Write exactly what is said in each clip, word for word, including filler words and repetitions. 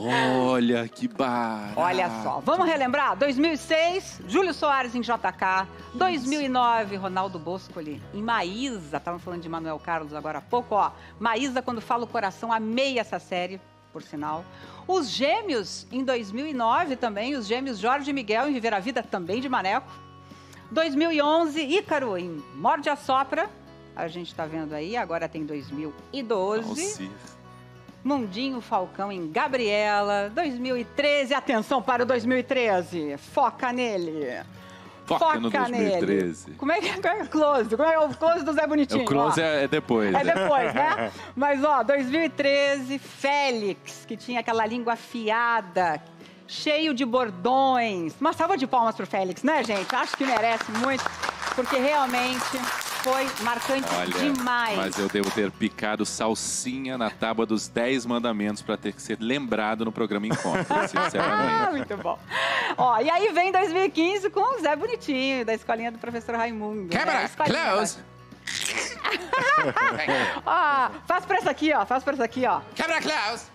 Olha, que barato. Olha só, vamos relembrar? dois mil e seis, Júlio Soares em J K. dois mil e nove, Ronaldo Boscoli em Maísa. Estavam falando de Manuel Carlos agora há pouco, ó. Maísa, Quando Fala o Coração, amei essa série, por sinal. Os Gêmeos, em dois mil e nove também, os Gêmeos Jorge e Miguel em Viver a Vida, também de Maneco. dois mil e onze, Ícaro em Morde a Sopra. A gente tá vendo aí, agora tem dois mil e doze. Alcir. Mundinho Falcão em Gabriela. dois mil e treze, atenção para o dois mil e treze. Foca nele. Foca, Foca no dois mil e treze. Nele. Como é que é, como é o close? Como é o close do Zé Bonitinho? O close ó. é, é depois. É né? depois, né? Mas, ó, dois mil e treze, Félix, que tinha aquela língua afiada, cheio de bordões. Uma salva de palmas pro Félix, né, gente? Acho que merece muito, porque realmente foi marcante Olha, demais. mas eu devo ter picado salsinha na tábua dos dez mandamentos para ter que ser lembrado no programa Encontro, sinceramente. Ah, muito bom. Ó, e aí vem dois mil e quinze com o Zé Bonitinho, da escolinha do professor Raimundo. Câmera, né? close. Ó, faz pra essa aqui, ó. Faz pra essa aqui, ó. Câmera, close.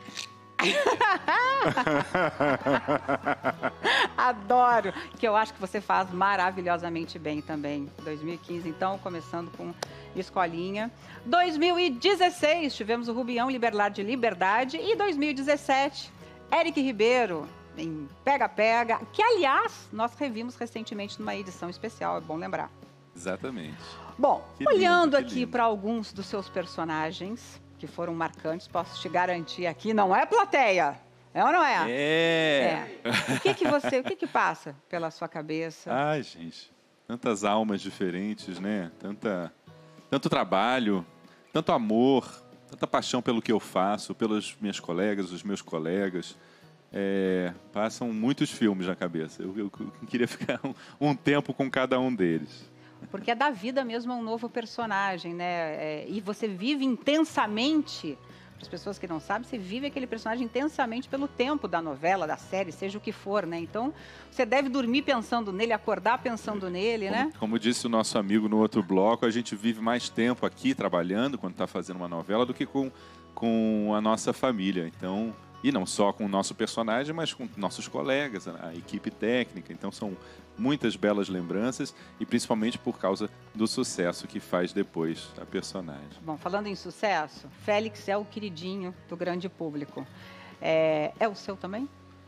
Adoro, que eu acho que você faz maravilhosamente bem também. dois mil e quinze, então, começando com Escolinha. dois mil e dezesseis, tivemos o Rubião, Liberdade, Liberdade. E dois mil e dezessete, Eric Ribeiro, em Pega Pega, que, aliás, nós revimos recentemente numa edição especial, é bom lembrar. Exatamente. Bom, Que olhando lindo, que aqui lindo. para alguns dos seus personagens, que foram marcantes, posso te garantir aqui, não é plateia, é ou não é? É. É. O que que você, o que que passa pela sua cabeça? Ai, gente, tantas almas diferentes, né? Tanta, tanto trabalho, tanto amor, tanta paixão pelo que eu faço, pelas minhas colegas, os meus colegas. É, passam muitos filmes na cabeça. Eu, eu, eu queria ficar um, um tempo com cada um deles. Porque é da vida mesmo um novo personagem, né? É, e você vive intensamente, para as pessoas que não sabem, você vive aquele personagem intensamente pelo tempo da novela, da série, seja o que for, né? Então, você deve dormir pensando nele, acordar pensando nele, Como, né? como disse o nosso amigo no outro bloco, a gente vive mais tempo aqui trabalhando, quando está fazendo uma novela, do que com, com a nossa família. Então, e não só com o nosso personagem, mas com nossos colegas, a, a equipe técnica. Então, são muitas belas lembranças e principalmente por causa do sucesso que faz depois a personagem. Bom, falando em sucesso, Félix é o queridinho do grande público. É, é o seu também?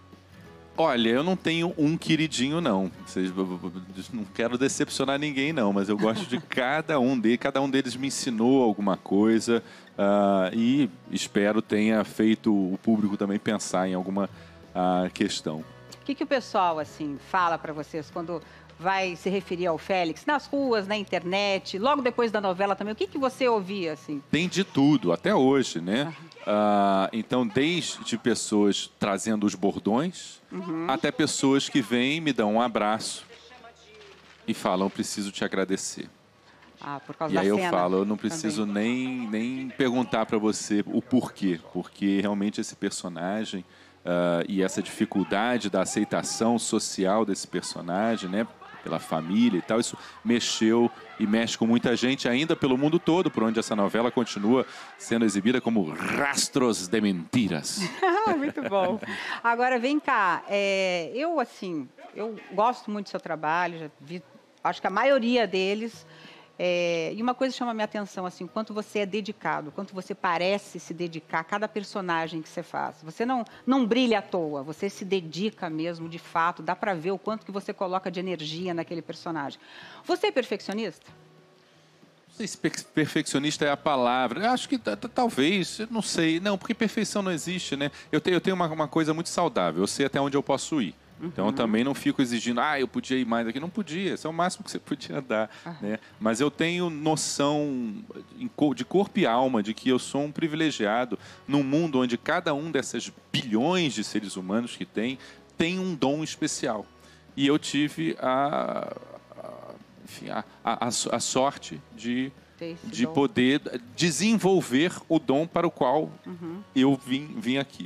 Olha, eu não tenho um queridinho, não. Vocês, não quero decepcionar ninguém, não, mas eu gosto de cada um deles. Cada um deles me ensinou alguma coisa uh, e espero tenha feito o público também pensar em alguma uh, questão. O que, que o pessoal, assim, fala para vocês quando vai se referir ao Félix? Nas ruas, na internet, logo depois da novela também, o que, que você ouvia, assim? Tem de tudo, até hoje, né? Uh, então, desde pessoas trazendo os bordões, uhum. até pessoas que vêm, me dão um abraço e falam, preciso te agradecer. Ah, por causa e da aí eu cena falo, eu não preciso nem, nem perguntar para você o porquê, porque realmente esse personagem uh, e essa dificuldade da aceitação social desse personagem, né? Pela família e tal, isso mexeu e mexe com muita gente ainda pelo mundo todo, por onde essa novela continua sendo exibida como Rastros de Mentiras. Muito bom. Agora, vem cá, é, eu, assim, eu gosto muito do seu trabalho, já vi, acho que a maioria deles, é, e uma coisa chama a minha atenção, assim, quanto você é dedicado, quanto você parece se dedicar a cada personagem que você faz. Você não, não brilha à toa, você se dedica mesmo, de fato, dá pra ver o quanto que você coloca de energia naquele personagem. Você é perfeccionista? Não sei se perfeccionista é a palavra. Eu acho que talvez, eu não sei. Não, porque perfeição não existe, né? Eu tenho, eu tenho uma, uma coisa muito saudável, eu sei até onde eu posso ir. Então, eu também não fico exigindo, ah, eu podia ir mais aqui. Não podia, esse é o máximo que você podia dar. Uhum. Né? Mas eu tenho noção de corpo e alma de que eu sou um privilegiado num mundo onde cada um dessas bilhões de seres humanos que tem, tem um dom especial. E eu tive a, a, enfim, a, a, a sorte de, de poder desenvolver o dom para o qual uhum. eu vim, vim aqui.